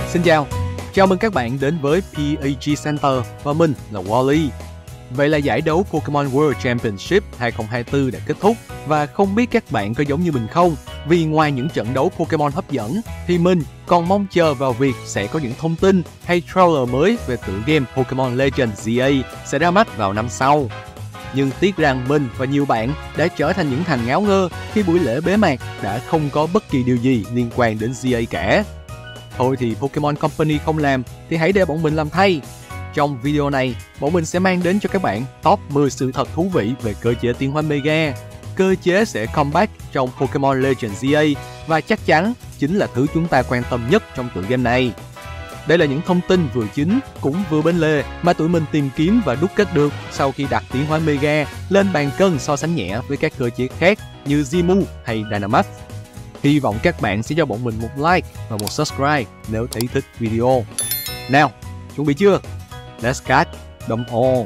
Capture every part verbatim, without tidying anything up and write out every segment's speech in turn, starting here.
Xin chào, chào mừng các bạn đến với pê a giê Center và mình là Wally. Vậy là giải đấu Pokemon World Championship hai không hai tư đã kết thúc và không biết các bạn có giống như mình không? Vì ngoài những trận đấu Pokemon hấp dẫn thì mình còn mong chờ vào việc sẽ có những thông tin hay trailer mới về tựa game Pokemon Legends giê a sẽ ra mắt vào năm sau. Nhưng tiếc rằng mình và nhiều bạn đã trở thành những thằng ngáo ngơ khi buổi lễ bế mạc đã không có bất kỳ điều gì liên quan đến giê a cả. Thôi thì Pokemon Company không làm thì hãy để bọn mình làm thay. Trong video này, bọn mình sẽ mang đến cho các bạn top mười sự thật thú vị về cơ chế tiến hóa Mega. Cơ chế sẽ comeback trong Pokemon Legends giê a và chắc chắn chính là thứ chúng ta quan tâm nhất trong tựa game này. Đây là những thông tin vừa chính cũng vừa bên lề mà tụi mình tìm kiếm và đúc kết được sau khi đặt tiến hóa Mega lên bàn cân so sánh nhẹ với các cơ chế khác như Zimu hay Dynamax. Hy vọng các bạn sẽ cho bọn mình một like và một subscribe nếu thấy thích video. Nào, chuẩn bị chưa? Let's catch them all!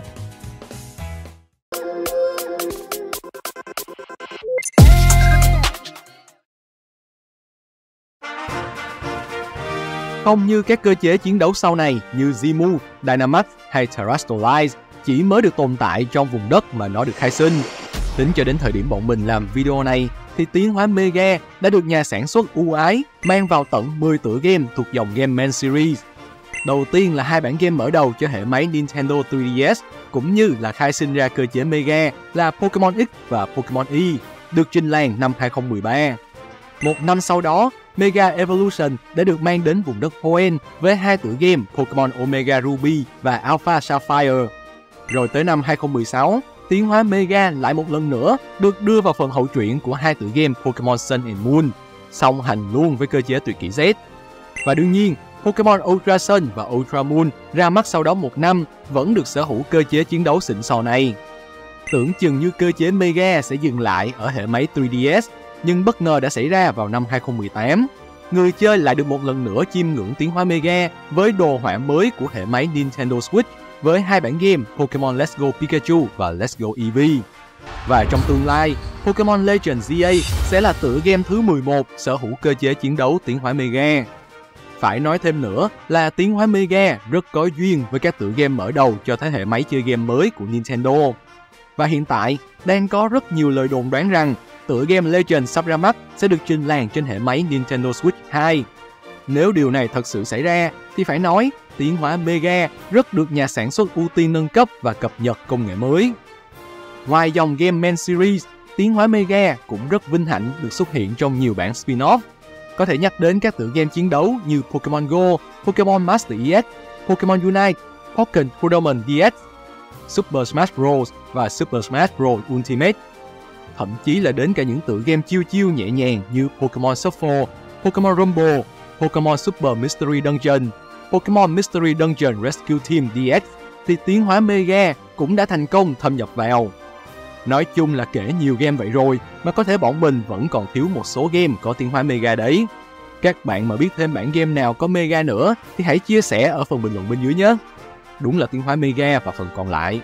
Không như các cơ chế chiến đấu sau này như Zimu, Dynamax hay Terastallize chỉ mới được tồn tại trong vùng đất mà nó được khai sinh. Tính cho đến thời điểm bọn mình làm video này thì tiến hóa Mega đã được nhà sản xuất ưu ái mang vào tận mười tựa game thuộc dòng game main series. Đầu tiên là hai bản game mở đầu cho hệ máy Nintendo ba D S cũng như là khai sinh ra cơ chế Mega là Pokemon X và Pokemon Y, được trình làng năm hai không một ba. Một năm sau đó, Mega Evolution đã được mang đến vùng đất Hoenn với hai tựa game Pokemon Omega Ruby và Alpha Sapphire. Rồi tới năm hai không một sáu, tiến hóa Mega lại một lần nữa được đưa vào phần hậu truyện của hai tựa game Pokemon Sun and Moon, song hành luôn với cơ chế tuyệt kỹ Z. Và đương nhiên, Pokemon Ultra Sun và Ultra Moon ra mắt sau đó một năm vẫn được sở hữu cơ chế chiến đấu xịn sò này. Tưởng chừng như cơ chế Mega sẽ dừng lại ở hệ máy ba D S, nhưng bất ngờ đã xảy ra vào năm hai không một tám. Người chơi lại được một lần nữa chiêm ngưỡng tiến hóa Mega với đồ họa mới của hệ máy Nintendo Switch với hai bản game Pokemon Let's Go Pikachu và Let's Go Eevee. Và trong tương lai, Pokemon Legends giê a sẽ là tựa game thứ mười một sở hữu cơ chế chiến đấu tiến hóa Mega. Phải nói thêm nữa là tiến hóa Mega rất có duyên với các tựa game mở đầu cho thế hệ máy chơi game mới của Nintendo. Và hiện tại, đang có rất nhiều lời đồn đoán rằng tựa game Legends sắp ra mắt sẽ được trình làng trên hệ máy Nintendo Switch hai. Nếu điều này thật sự xảy ra, thì phải nói tiến hóa Mega rất được nhà sản xuất ưu tiên nâng cấp và cập nhật công nghệ mới. Ngoài dòng game main series, tiến hóa Mega cũng rất vinh hạnh được xuất hiện trong nhiều bản spin-off. Có thể nhắc đến các tựa game chiến đấu như Pokemon Go, Pokemon Master e ét, Pokemon Unite, Pokken Tournament đê ích, Super Smash Bros. Và Super Smash Bros. Ultimate. Thậm chí là đến cả những tựa game chiêu chiêu nhẹ nhàng như Pokemon Shuffle, Pokemon Rumble, Pokemon Super Mystery Dungeon, Pokemon Mystery Dungeon Rescue Team đê ích thì tiến hóa Mega cũng đã thành công thâm nhập vào. Nói chung là kể nhiều game vậy rồi mà có thể bọn mình vẫn còn thiếu một số game có tiến hóa Mega đấy. Các bạn mà biết thêm bản game nào có Mega nữa thì hãy chia sẻ ở phần bình luận bên dưới nhé. Đúng là tiến hóa Mega và phần còn lại.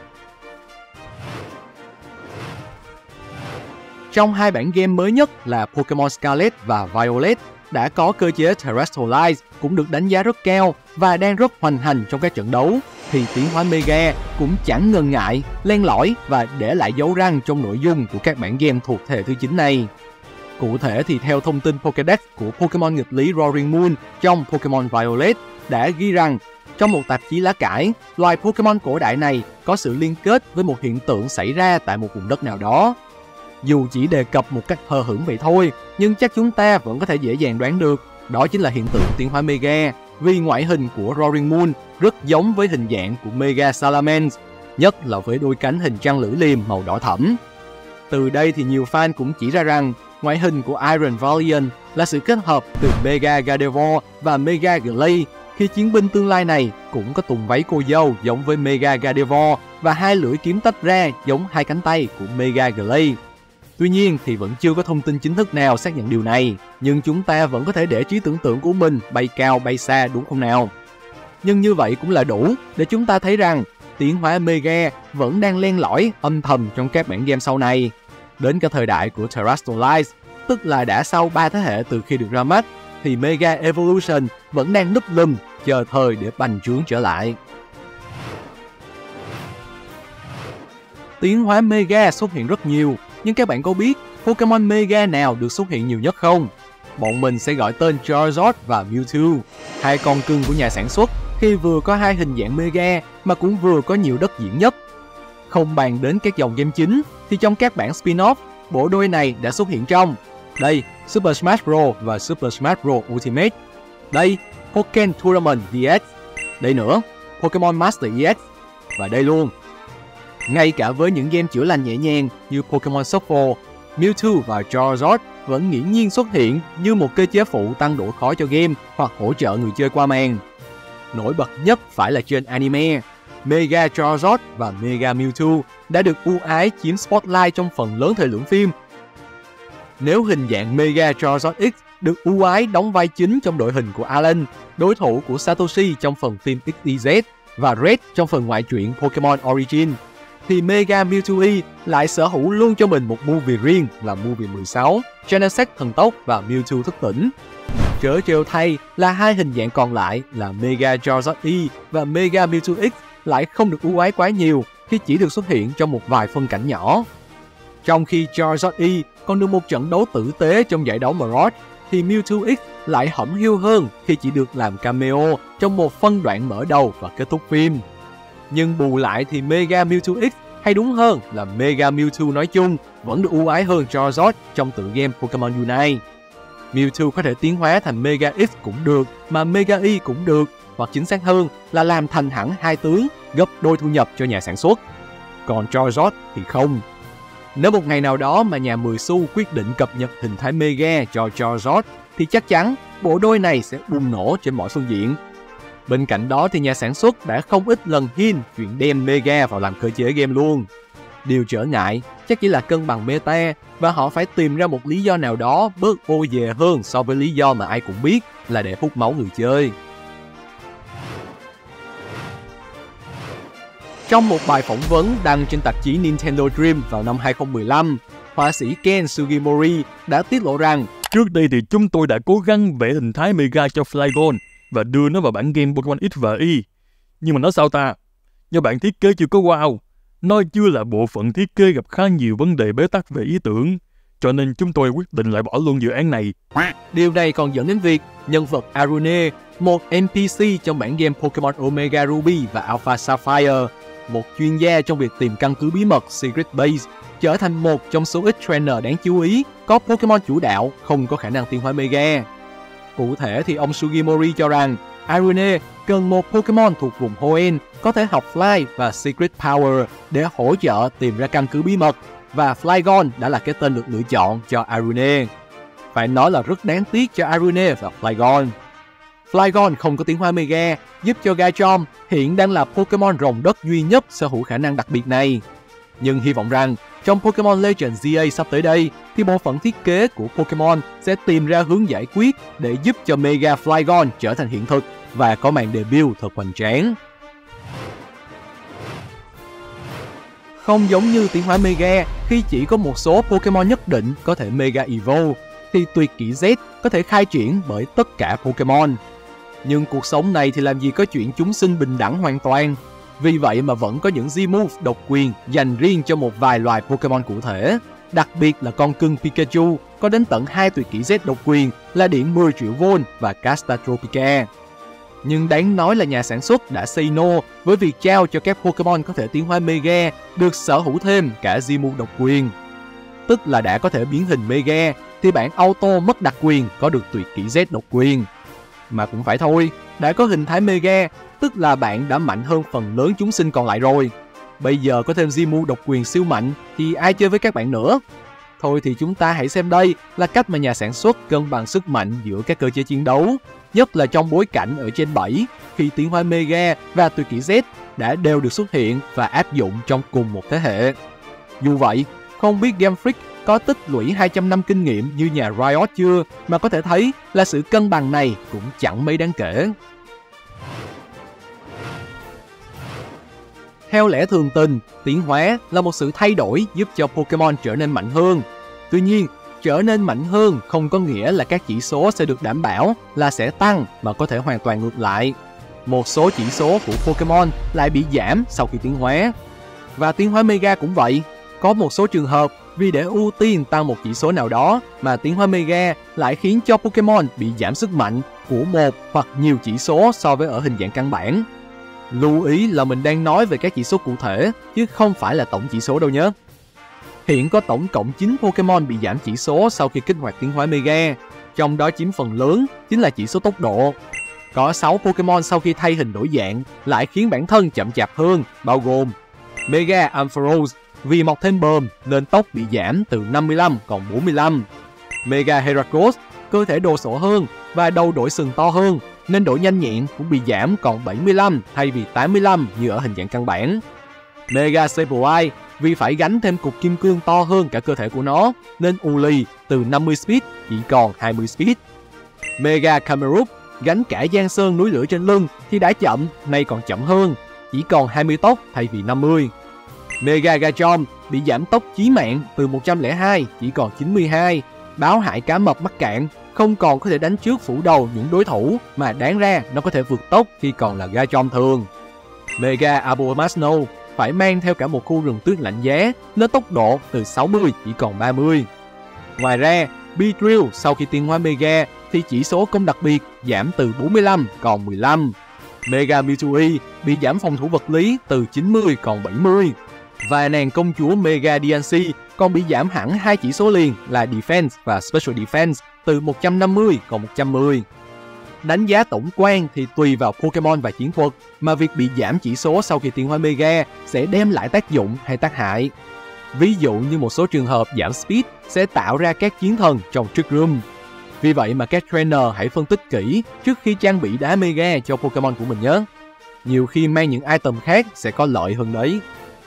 Trong hai bản game mới nhất là Pokemon Scarlet và Violet đã có cơ chế Terastallize cũng được đánh giá rất cao và đang rất hoành hành trong các trận đấu, thì tiến hóa Mega cũng chẳng ngần ngại len lỏi và để lại dấu răng trong nội dung của các bản game thuộc thế hệ thứ chín này. Cụ thể thì theo thông tin Pokédex của Pokemon nghịch lý Roaring Moon trong Pokemon Violet đã ghi rằng trong một tạp chí lá cải, loài Pokemon cổ đại này có sự liên kết với một hiện tượng xảy ra tại một vùng đất nào đó. Dù chỉ đề cập một cách hờ hững vậy thôi, nhưng chắc chúng ta vẫn có thể dễ dàng đoán được đó chính là hiện tượng tiến hóa Mega, vì ngoại hình của Roaring Moon rất giống với hình dạng của Mega Salamence, nhất là với đôi cánh hình trăng lưỡi liềm màu đỏ thẫm. Từ đây thì nhiều fan cũng chỉ ra rằng ngoại hình của Iron Valiant là sự kết hợp từ Mega Gardevoir và Mega Glalie, khi chiến binh tương lai này cũng có tùng váy cô dâu giống với Mega Gardevoir và hai lưỡi kiếm tách ra giống hai cánh tay của Mega Glalie. Tuy nhiên thì vẫn chưa có thông tin chính thức nào xác nhận điều này, nhưng chúng ta vẫn có thể để trí tưởng tượng của mình bay cao bay xa, đúng không nào? Nhưng như vậy cũng là đủ để chúng ta thấy rằng tiến hóa Mega vẫn đang len lỏi âm thầm trong các bản game sau này. Đến cả thời đại của Terastallize, tức là đã sau ba thế hệ từ khi được ra mắt, thì Mega Evolution vẫn đang núp lùm chờ thời để bành trướng trở lại. Tiến hóa Mega xuất hiện rất nhiều, nhưng các bạn có biết Pokemon Mega nào được xuất hiện nhiều nhất không? Bọn mình sẽ gọi tên Charizard và Mewtwo, hai con cưng của nhà sản xuất khi vừa có hai hình dạng Mega mà cũng vừa có nhiều đất diễn nhất. Không bàn đến các dòng game chính, thì trong các bản spin-off, bộ đôi này đã xuất hiện trong đây, Super Smash Bros và Super Smash Bros Ultimate. Đây, Pokken Tournament đê ích. Đây nữa, Pokemon Master e ích. Và đây luôn. Ngay cả với những game chữa lành nhẹ nhàng như Pokemon Shuffle, Mewtwo và Charizard vẫn nghiễm nhiên xuất hiện như một cơ chế phụ tăng độ khó cho game hoặc hỗ trợ người chơi qua màn. Nổi bật nhất phải là trên anime, Mega Charizard và Mega Mewtwo đã được ưu ái chiếm spotlight trong phần lớn thời lượng phim. Nếu hình dạng Mega Charizard X được ưu ái đóng vai chính trong đội hình của Alan, đối thủ của Satoshi trong phần phim ích y zét, và Red trong phần ngoại truyện Pokemon Origin, thì Mega Mewtwo E lại sở hữu luôn cho mình một movie riêng là movie mười sáu, Genesect thần tốc và Mewtwo thức tỉnh. Trớ trêu thay là hai hình dạng còn lại là Mega Charizard E và Mega Mewtwo X lại không được ưu ái quá nhiều khi chỉ được xuất hiện trong một vài phân cảnh nhỏ. Trong khi Charizard E còn được một trận đấu tử tế trong giải đấu Mirage, thì Mewtwo X lại hẩm hiu hơn khi chỉ được làm cameo trong một phân đoạn mở đầu và kết thúc phim. Nhưng bù lại thì Mega Mewtwo X, hay đúng hơn là Mega Mewtwo nói chung, vẫn được ưu ái hơn Charizard trong tựa game Pokemon Unite. Mewtwo có thể tiến hóa thành Mega X cũng được, mà Mega E cũng được, hoặc chính xác hơn là làm thành hẳn hai tướng, gấp đôi thu nhập cho nhà sản xuất. Còn Charizard thì không. Nếu một ngày nào đó mà nhà mười xu quyết định cập nhật hình thái Mega cho Charizard, thì chắc chắn bộ đôi này sẽ bùng nổ trên mọi phương diện. Bên cạnh đó thì nhà sản xuất đã không ít lần hint chuyện đem Mega vào làm cơ chế game luôn. Điều trở ngại chắc chỉ là cân bằng meta, và họ phải tìm ra một lý do nào đó bớt ô về hơn so với lý do mà ai cũng biết là để hút máu người chơi. Trong một bài phỏng vấn đăng trên tạp chí Nintendo Dream vào năm hai không một lăm, họa sĩ Ken Sugimori đã tiết lộ rằng trước đây thì chúng tôi đã cố gắng vẽ hình thái Mega cho Flygon và đưa nó vào bản game Pokemon X và Y. Nhưng mà nói sao ta? Do bản thiết kế chưa có wow, nó chưa là bộ phận thiết kế gặp khá nhiều vấn đề bế tắc về ý tưởng, cho nên chúng tôi quyết định loại bỏ luôn dự án này. Điều này còn dẫn đến việc nhân vật Arune, một en pê xê trong bản game Pokemon Omega Ruby và Alpha Sapphire, một chuyên gia trong việc tìm căn cứ bí mật Secret Base, trở thành một trong số ít trainer đáng chú ý có Pokemon chủ đạo không có khả năng tiến hóa Mega. Cụ thể thì ông Sugimori cho rằng Arune cần một Pokemon thuộc vùng Hoenn có thể học Fly và Secret Power để hỗ trợ tìm ra căn cứ bí mật, và Flygon đã là cái tên được lựa chọn cho Arune. Phải nói là rất đáng tiếc cho Arune và Flygon. Flygon không có tiến hóa Mega, giúp cho Garchomp hiện đang là Pokemon rồng đất duy nhất sở hữu khả năng đặc biệt này. Nhưng hy vọng rằng trong Pokemon Legends giê a sắp tới đây thì bộ phận thiết kế của Pokemon sẽ tìm ra hướng giải quyết để giúp cho Mega Flygon trở thành hiện thực và có màn debut thật hoành tráng. Không giống như tiến hóa Mega khi chỉ có một số Pokemon nhất định có thể Mega Evolve, thì tuyệt kỹ Z có thể khai triển bởi tất cả Pokemon. Nhưng cuộc sống này thì làm gì có chuyện chúng sinh bình đẳng hoàn toàn. Vì vậy mà vẫn có những Z-Move độc quyền dành riêng cho một vài loài Pokemon cụ thể. Đặc biệt là con cưng Pikachu có đến tận hai tuyệt kỹ Z độc quyền là điện mười triệu vôn và Castatropica. Nhưng đáng nói là nhà sản xuất đã say no với việc trao cho các Pokemon có thể tiến hóa Mega được sở hữu thêm cả Z-Move độc quyền. Tức là đã có thể biến hình Mega thì bản auto mất đặc quyền có được tuyệt kỹ Z độc quyền. Mà cũng phải thôi, đã có hình thái Mega, tức là bạn đã mạnh hơn phần lớn chúng sinh còn lại rồi. Bây giờ có thêm Z-Move độc quyền siêu mạnh thì ai chơi với các bạn nữa? Thôi thì chúng ta hãy xem đây là cách mà nhà sản xuất cân bằng sức mạnh giữa các cơ chế chiến đấu, nhất là trong bối cảnh ở Gen bảy, khi tiến hóa Mega và tuyệt kỹ Z đã đều được xuất hiện và áp dụng trong cùng một thế hệ. Dù vậy, không biết Game Freak có tích lũy hai trăm năm kinh nghiệm như nhà Riot chưa, mà có thể thấy là sự cân bằng này cũng chẳng mấy đáng kể. Theo lẽ thường tình, tiến hóa là một sự thay đổi giúp cho Pokemon trở nên mạnh hơn. Tuy nhiên, trở nên mạnh hơn không có nghĩa là các chỉ số sẽ được đảm bảo là sẽ tăng, mà có thể hoàn toàn ngược lại. một số chỉ số của Pokemon lại bị giảm sau khi tiến hóa. Và tiến hóa Mega cũng vậy, có một số trường hợp vì để ưu tiên tăng một chỉ số nào đó mà tiến hóa Mega lại khiến cho Pokemon bị giảm sức mạnh của một hoặc nhiều chỉ số so với ở hình dạng căn bản. Lưu ý là mình đang nói về các chỉ số cụ thể, chứ không phải là tổng chỉ số đâu nhé. Hiện có tổng cộng chín Pokemon bị giảm chỉ số sau khi kích hoạt tiến hóa Mega, trong đó chiếm phần lớn chính là chỉ số tốc độ. Có sáu Pokemon sau khi thay hình đổi dạng lại khiến bản thân chậm chạp hơn, bao gồm Mega Ampharos vì mọc thêm bờm nên tốc bị giảm từ năm mươi lăm còn bốn mươi lăm. Mega Heracross cơ thể đồ sộ hơn và đầu đổi sừng to hơn nên độ nhanh nhẹn cũng bị giảm còn bảy mươi lăm thay vì tám mươi lăm như ở hình dạng căn bản. Mega Sableye vì phải gánh thêm cục kim cương to hơn cả cơ thể của nó nên u lì từ năm mươi speed chỉ còn hai mươi speed. Mega Camerupt gánh cả giang sơn núi lửa trên lưng thì đã chậm, nay còn chậm hơn, chỉ còn hai mươi tốc thay vì năm mươi. Mega Garchomp bị giảm tốc chí mạng từ một trăm lẻ hai chỉ còn chín mươi hai, báo hại cá mập mắc cạn, không còn có thể đánh trước phủ đầu những đối thủ mà đáng ra nó có thể vượt tốc khi còn là Garchomp thường. Mega Abomasnow phải mang theo cả một khu rừng tuyết lạnh giá nên tốc độ từ sáu mươi chỉ còn ba mươi. Ngoài ra, Beedrill sau khi tiến hóa Mega thì chỉ số công đặc biệt giảm từ bốn mươi lăm còn mười lăm. Mega Mewtwo bị giảm phòng thủ vật lý từ chín mươi còn bảy mươi. Và nàng công chúa Mega Diancie còn bị giảm hẳn hai chỉ số liền là Defense và Special Defense từ một trăm năm mươi còn một trăm mười. Đánh giá tổng quan thì tùy vào Pokemon và chiến thuật mà việc bị giảm chỉ số sau khi tiến hóa Mega sẽ đem lại tác dụng hay tác hại. Ví dụ như một số trường hợp giảm Speed sẽ tạo ra các chiến thần trong Trick Room. Vì vậy mà các trainer hãy phân tích kỹ trước khi trang bị đá Mega cho Pokemon của mình nhé. Nhiều khi mang những item khác sẽ có lợi hơn đấy.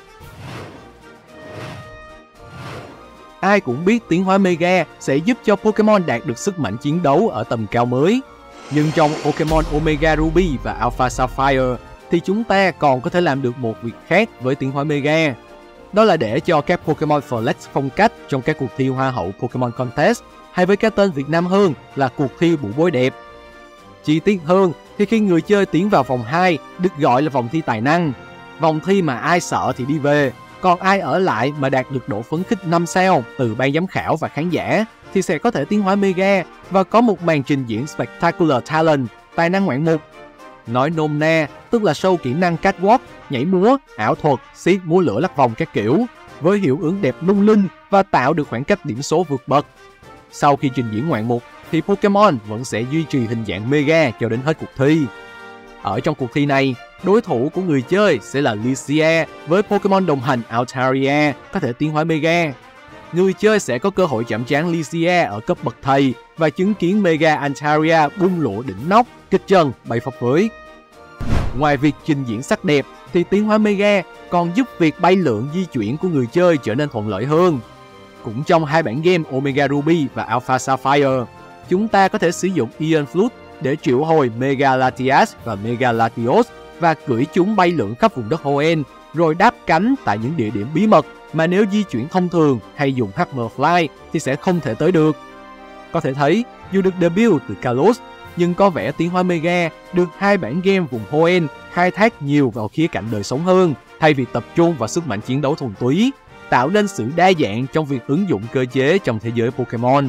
Ai cũng biết tiến hóa Mega sẽ giúp cho Pokemon đạt được sức mạnh chiến đấu ở tầm cao mới. Nhưng trong Pokemon Omega Ruby và Alpha Sapphire thì chúng ta còn có thể làm được một việc khác với tiến hóa Mega. Đó là để cho các Pokemon Flex phong cách trong các cuộc thi Hoa hậu Pokemon Contest, hay với cái tên Việt Nam hơn là cuộc thi bụ bối đẹp. Chi tiết hơn thì khi người chơi tiến vào vòng hai được gọi là vòng thi tài năng. Vòng thi mà ai sợ thì đi về, còn ai ở lại mà đạt được độ phấn khích năm sao từ ban giám khảo và khán giả thì sẽ có thể tiến hóa Mega và có một màn trình diễn Spectacular Talent, tài năng ngoạn mục. Nói nôm na, tức là show kỹ năng catwalk, nhảy múa, ảo thuật, xiết múa lửa lắc vòng các kiểu, với hiệu ứng đẹp lung linh và tạo được khoảng cách điểm số vượt bậc. Sau khi trình diễn ngoạn mục thì Pokemon vẫn sẽ duy trì hình dạng Mega cho đến hết cuộc thi. Ở trong cuộc thi này, đối thủ của người chơi sẽ là Lugia với Pokemon đồng hành Altaria có thể tiến hóa Mega. Người chơi sẽ có cơ hội chạm trán Lugia ở cấp bậc thầy và chứng kiến Mega Altaria bung lụa đỉnh nóc, kích chân, bay phấp phới. Ngoài việc trình diễn sắc đẹp thì tiến hóa Mega còn giúp việc bay lượn di chuyển của người chơi trở nên thuận lợi hơn. Cũng trong hai bản game Omega Ruby và Alpha Sapphire, chúng ta có thể sử dụng Ion Flute để triệu hồi Mega Latias và Mega Latios và cưỡi chúng bay lượn khắp vùng đất Hoenn, rồi đáp cánh tại những địa điểm bí mật mà nếu di chuyển thông thường hay dùng Hammerfly thì sẽ không thể tới được. Có thể thấy, dù được debut từ Kalos, nhưng có vẻ tiến hóa Mega được hai bản game vùng Hoenn khai thác nhiều vào khía cạnh đời sống hơn, thay vì tập trung vào sức mạnh chiến đấu thuần túy, tạo nên sự đa dạng trong việc ứng dụng cơ chế trong thế giới Pokemon.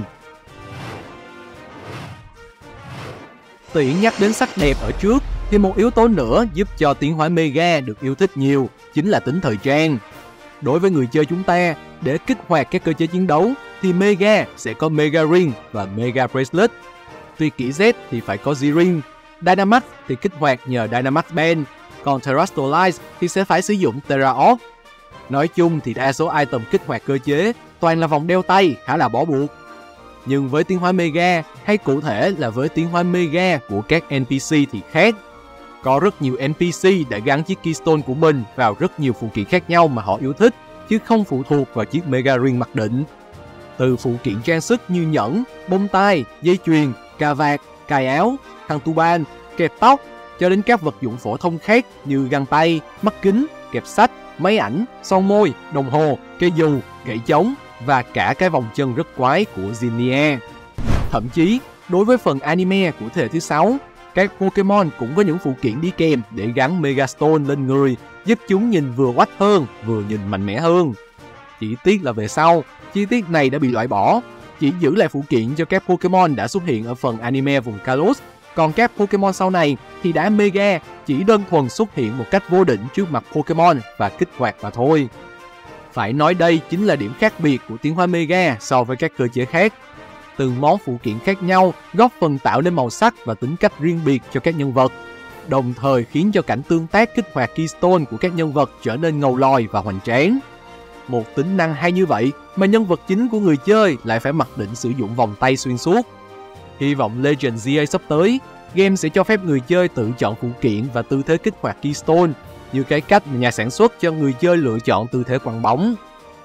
Tiện nhắc đến sắc đẹp ở trước, thì một yếu tố nữa giúp cho tiến hóa Mega được yêu thích nhiều chính là tính thời trang. Đối với người chơi chúng ta, để kích hoạt các cơ chế chiến đấu thì Mega sẽ có Mega Ring và Mega Bracelet. Tuy kỹ Z thì phải có Z-Ring, Dynamax thì kích hoạt nhờ Dynamax Band, còn Terastallize thì sẽ phải sử dụng Terra Orb. Nói chung thì đa số item kích hoạt cơ chế toàn là vòng đeo tay khá là bó buộc. Nhưng với tiến hóa Mega, hay cụ thể là với tiến hóa Mega của các en pê xê thì khác. Có rất nhiều en pê xê đã gắn chiếc Keystone của mình vào rất nhiều phụ kiện khác nhau mà họ yêu thích, chứ không phụ thuộc vào chiếc Mega Ring mặc định. Từ phụ kiện trang sức như nhẫn, bông tai, dây chuyền, cà vạt, cài áo, khăn tu ban, kẹp tóc, cho đến các vật dụng phổ thông khác như găng tay, mắt kính, kẹp sách, máy ảnh, son môi, đồng hồ, cây dù, gậy chống và cả cái vòng chân rất quái của Zinnia. Thậm chí, đối với phần anime của thế hệ thứ sáu, Các Pokemon cũng có những phụ kiện đi kèm để gắn Mega Stone lên người, giúp chúng nhìn vừa oách hơn, vừa nhìn mạnh mẽ hơn. Chỉ tiếc là về sau, chi tiết này đã bị loại bỏ, chỉ giữ lại phụ kiện cho các Pokemon đã xuất hiện ở phần anime vùng Kalos. Còn các Pokemon sau này thì đã Mega chỉ đơn thuần xuất hiện một cách vô định trước mặt Pokemon và kích hoạt mà thôi. Phải nói đây chính là điểm khác biệt của tiến hóa Mega so với các cơ chế khác. Từng món phụ kiện khác nhau góp phần tạo nên màu sắc và tính cách riêng biệt cho các nhân vật, đồng thời khiến cho cảnh tương tác kích hoạt Keystone của các nhân vật trở nên ngầu lòi và hoành tráng. Một tính năng hay như vậy mà nhân vật chính của người chơi lại phải mặc định sử dụng vòng tay xuyên suốt. Hy vọng Legend giê a sắp tới, game sẽ cho phép người chơi tự chọn phụ kiện và tư thế kích hoạt Keystone, như cái cách mà nhà sản xuất cho người chơi lựa chọn tư thế quăng bóng.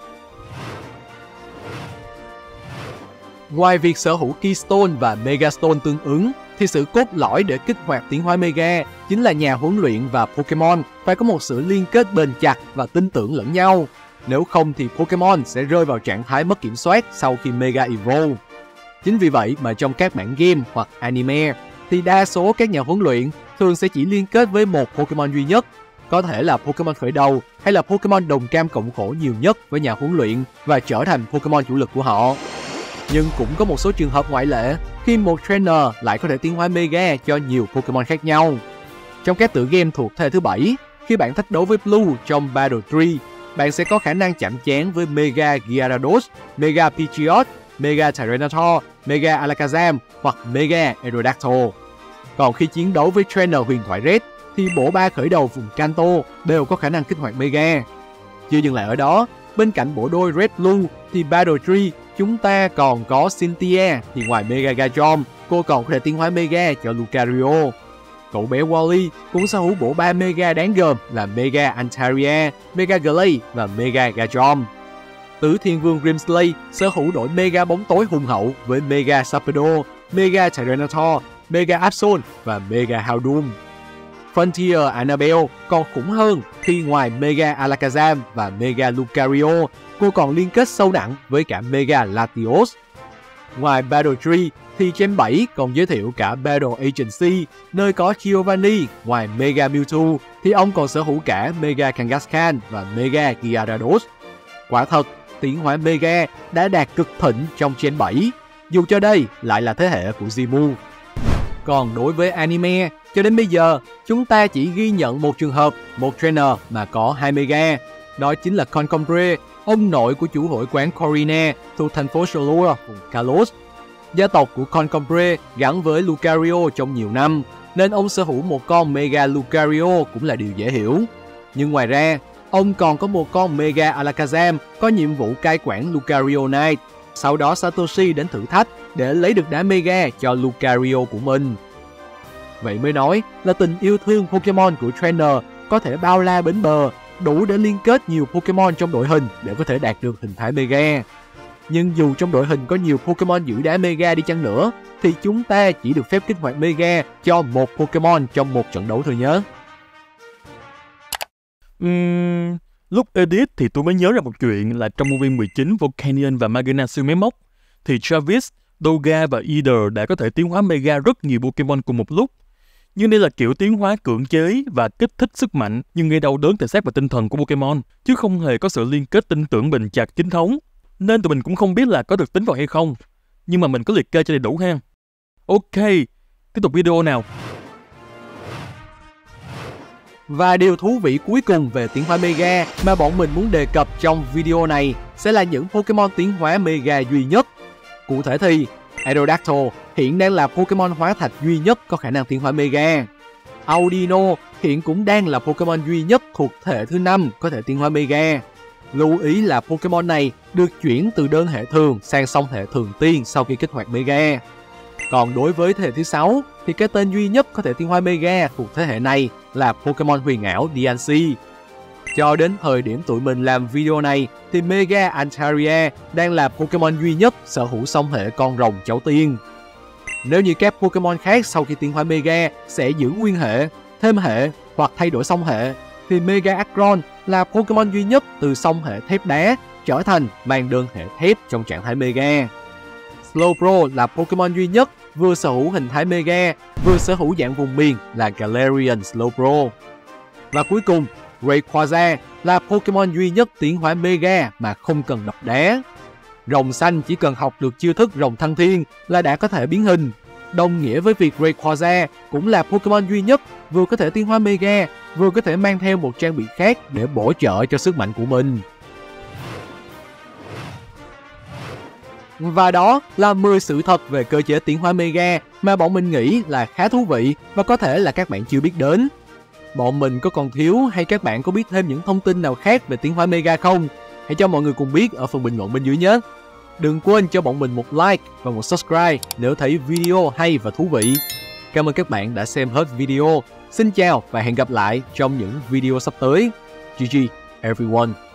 Ngoài việc sở hữu Keystone và Mega Stone tương ứng, thì sự cốt lõi để kích hoạt tiến hóa Mega chính là nhà huấn luyện và Pokemon phải có một sự liên kết bền chặt và tin tưởng lẫn nhau. Nếu không thì Pokemon sẽ rơi vào trạng thái mất kiểm soát sau khi Mega Evolve. Chính vì vậy mà trong các bản game hoặc anime, thì đa số các nhà huấn luyện thường sẽ chỉ liên kết với một Pokemon duy nhất, có thể là Pokemon khởi đầu hay là Pokemon đồng cam cộng khổ nhiều nhất với nhà huấn luyện và trở thành Pokemon chủ lực của họ. Nhưng cũng có một số trường hợp ngoại lệ khi một trainer lại có thể tiến hóa Mega cho nhiều Pokemon khác nhau. Trong các tựa game thuộc thế hệ thứ bảy, khi bạn thách đấu với Blue trong Battle Tree, bạn sẽ có khả năng chạm trán với Mega Gyarados, Mega Pidgeot, Mega Tyranitar, Mega Alakazam hoặc Mega Aerodactyl. Còn khi chiến đấu với trainer huyền thoại Red, thì bộ ba khởi đầu vùng Kanto đều có khả năng kích hoạt Mega. Chưa dừng lại ở đó, bên cạnh bộ đôi Red Blue thì Battle Tree chúng ta còn có Cynthia, thì ngoài Mega Garchomp, cô còn có thể tiến hóa Mega cho Lucario. Cậu bé Wally cũng sở hữu bộ ba Mega đáng gờm là Mega Antaria, Mega Glalie và Mega Garchomp. Tứ Thiên Vương Grimsley sở hữu đội Mega bóng tối hùng hậu với Mega Sarpedo, Mega Tyranitar, Mega Absol và Mega Houndoom. Frontier Annabelle còn khủng hơn khi ngoài Mega Alakazam và Mega Lucario, cô còn liên kết sâu nặng với cả Mega Latios. Ngoài Battle Tree thì Gen bảy còn giới thiệu cả Battle Agency, nơi có Giovanni. Ngoài Mega Mewtwo thì ông còn sở hữu cả Mega Kangaskhan và Mega Gyarados. Quả thật, tiến hóa Mega đã đạt cực thịnh trong Gen bảy, dù cho đây lại là thế hệ của Zimu. Còn đối với anime, cho đến bây giờ, chúng ta chỉ ghi nhận một trường hợp, một trainer mà có hai Mega. Đó chính là Concombre, ông nội của chủ hội quán Corina thuộc thành phố Chalua, vùng Kalos. Gia tộc của Concombre gắn với Lucario trong nhiều năm, nên ông sở hữu một con Mega Lucario cũng là điều dễ hiểu. Nhưng ngoài ra, ông còn có một con Mega Alakazam có nhiệm vụ cai quản Lucario Knight. Sau đó Satoshi đến thử thách để lấy được đá Mega cho Lucario của mình. Vậy mới nói là tình yêu thương Pokemon của trainer có thể bao la bến bờ, đủ để liên kết nhiều Pokemon trong đội hình để có thể đạt được hình thái Mega. Nhưng dù trong đội hình có nhiều Pokemon giữ đá Mega đi chăng nữa, thì chúng ta chỉ được phép kích hoạt Mega cho một Pokemon trong một trận đấu thôi nhé. Uhm, lúc edit thì tôi mới nhớ ra một chuyện là trong movie mười chín Volcanion và Magna siêu máy móc, thì Travis, Doga và Eder đã có thể tiến hóa Mega rất nhiều Pokemon cùng một lúc. Nhưng đây là kiểu tiến hóa cưỡng chế và kích thích sức mạnh nhưng gây đau đớn thể xác và tinh thần của Pokemon, chứ không hề có sự liên kết tin tưởng bền chặt chính thống. Nên tụi mình cũng không biết là có được tính vào hay không. Nhưng mà mình có liệt kê cho đầy đủ ha. Ok, tiếp tục video nào. Và điều thú vị cuối cùng về tiến hóa Mega mà bọn mình muốn đề cập trong video này sẽ là những Pokemon tiến hóa Mega duy nhất. Cụ thể thì Aerodactyl hiện đang là Pokemon hóa thạch duy nhất có khả năng tiến hóa Mega. Audino hiện cũng đang là Pokemon duy nhất thuộc thể thứ năm có thể tiến hóa Mega. Lưu ý là Pokemon này được chuyển từ đơn hệ thường sang song hệ thường tiên sau khi kích hoạt Mega. Còn đối với thế hệ thứ sáu thì cái tên duy nhất có thể tiến hóa Mega thuộc thế hệ này là Pokemon huyền ảo Diancie. Cho đến thời điểm tụi mình làm video này thì Mega Antaria đang là Pokemon duy nhất sở hữu song hệ con rồng cháu tiên. Nếu như các Pokemon khác sau khi tiến hóa Mega sẽ giữ nguyên hệ, thêm hệ hoặc thay đổi song hệ, thì Mega Aggron là Pokemon duy nhất từ song hệ thép đá trở thành mang đơn hệ thép trong trạng thái Mega. Slowbro là Pokemon duy nhất vừa sở hữu hình thái Mega, vừa sở hữu dạng vùng miền là Galarian Slowbro. Và cuối cùng, Rayquaza là Pokemon duy nhất tiến hóa Mega mà không cần đập đá. Rồng xanh chỉ cần học được chiêu thức rồng thăng thiên là đã có thể biến hình, đồng nghĩa với việc Rayquaza cũng là Pokemon duy nhất vừa có thể tiến hóa Mega, vừa có thể mang theo một trang bị khác để bổ trợ cho sức mạnh của mình. Và đó là mười sự thật về cơ chế tiến hóa Mega mà bọn mình nghĩ là khá thú vị và có thể là các bạn chưa biết đến. Bọn mình có còn thiếu hay các bạn có biết thêm những thông tin nào khác về tiến hóa Mega không? Hãy cho mọi người cùng biết ở phần bình luận bên dưới nhé. Đừng quên cho bọn mình một like và một subscribe nếu thấy video hay và thú vị. Cảm ơn các bạn đã xem hết video. Xin chào và hẹn gặp lại trong những video sắp tới. giê giê everyone.